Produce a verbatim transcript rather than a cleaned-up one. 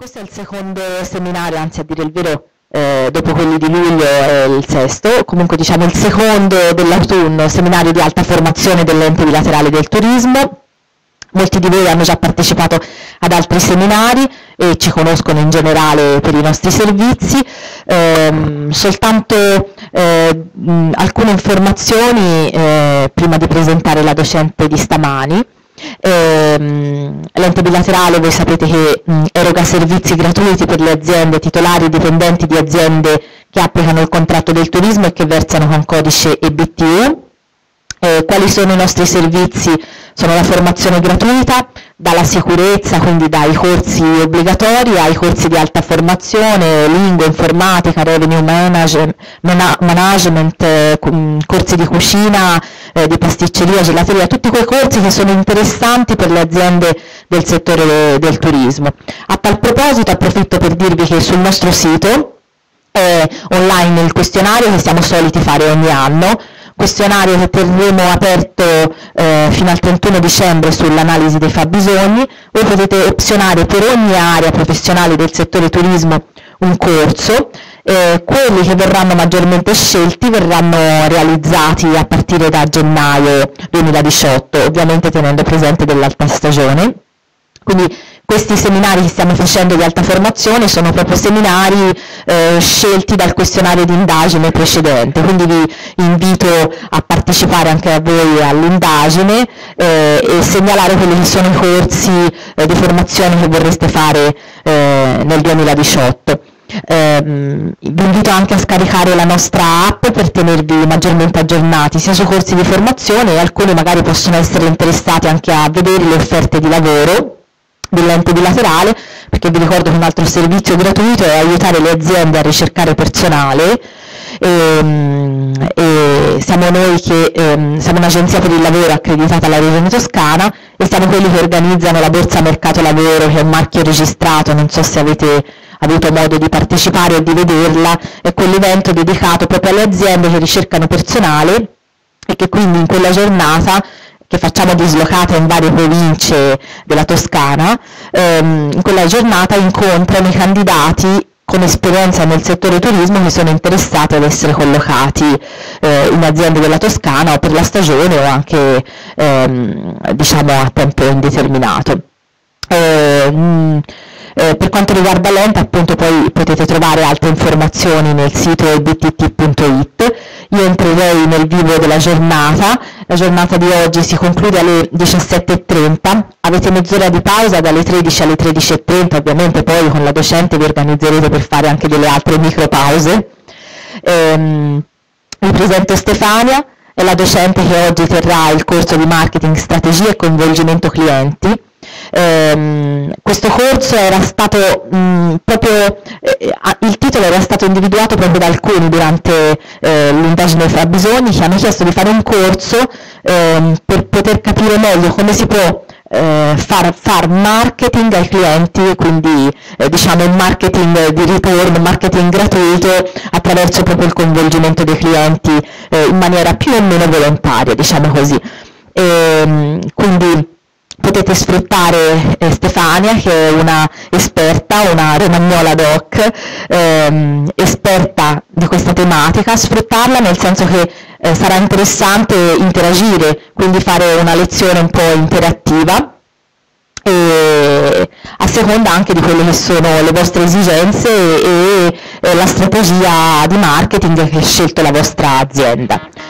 questo è il secondo seminario, anzi a dire il vero, eh, dopo quelli di luglio è il sesto, comunque diciamo il secondo dell'autunno, seminario di alta formazione dell'ente bilaterale del turismo. Molti di voi hanno già partecipato ad altri seminari e ci conoscono in generale per i nostri servizi. Ehm, soltanto eh, mh, alcune informazioni eh, prima di presentare la docente di stamani. Ehm, l'ente bilaterale, voi sapete che mh, eroga servizi gratuiti per le aziende titolari e dipendenti di aziende che applicano il contratto del turismo e che versano con codice E B T U. Eh, quali sono i nostri servizi? Sono la formazione gratuita, dalla sicurezza, quindi dai corsi obbligatori ai corsi di alta formazione, lingua, informatica, revenue manage, mana, management, eh, corsi di cucina, eh, di pasticceria, gelateria, tutti quei corsi che sono interessanti per le aziende del settore del turismo. A tal proposito approfitto per dirvi che sul nostro sito è online il questionario che siamo soliti fare ogni anno, questionario che terremo aperto eh, fino al trentuno dicembre sull'analisi dei fabbisogni. Voi potete opzionare per ogni area professionale del settore turismo un corso, eh, quelli che verranno maggiormente scelti verranno realizzati a partire da gennaio duemiladiciotto, ovviamente tenendo presente dell'alta stagione. Quindi questi seminari che stiamo facendo di alta formazione sono proprio seminari eh, scelti dal questionario di indagine precedente, quindi vi invito a partecipare anche a voi all'indagine eh, e segnalare quelli che sono i corsi eh, di formazione che vorreste fare eh, nel duemiladiciotto. Eh, vi invito anche a scaricare la nostra app per tenervi maggiormente aggiornati sia sui corsi di formazione, e alcuni magari possono essere interessati anche a vedere le offerte di lavoro dell'ente bilaterale, perché vi ricordo che un altro servizio gratuito è aiutare le aziende a ricercare personale. E, e siamo noi che ehm, siamo un'agenzia per il lavoro accreditata alla Regione Toscana e siamo quelli che organizzano la Borsa Mercato Lavoro, che è un marchio registrato, non so se avete avuto modo di partecipare o di vederla, è quell'evento dedicato proprio alle aziende che ricercano personale e che quindi in quella giornata, che facciamo dislocata in varie province della Toscana, ehm, in quella giornata incontrano i candidati con esperienza nel settore turismo che sono interessati ad essere collocati eh, in aziende della Toscana o per la stagione o anche ehm, diciamo a tempo indeterminato. Eh, mh, Eh, per quanto riguarda l'ente, appunto, poi potete trovare altre informazioni nel sito e b t t punto i t. Io entrerei nel vivo della giornata. La giornata di oggi si conclude alle diciassette e trenta, avete mezz'ora di pausa dalle tredici alle tredici e trenta, ovviamente poi con la docente vi organizzerete per fare anche delle altre micro pause. Ehm, vi presento Stefania, è la docente che oggi terrà il corso di marketing, strategia e coinvolgimento clienti. Eh, questo corso era stato mh, proprio, eh, il titolo era stato individuato proprio da alcuni durante eh, l'indagine fra bisogni, che hanno chiesto di fare un corso eh, per poter capire meglio come si può eh, far, far marketing ai clienti, quindi eh, diciamo un marketing di ritorno, un marketing gratuito attraverso proprio il coinvolgimento dei clienti eh, in maniera più o meno volontaria, diciamo così. E, quindi potete sfruttare eh, Stefania, che è una esperta, una romagnola doc, ehm, esperta di questa tematica, sfruttarla nel senso che eh, sarà interessante interagire, quindi fare una lezione un po' interattiva, e a seconda anche di quelle che sono le vostre esigenze e, e, e la strategia di marketing che ha scelto la vostra azienda.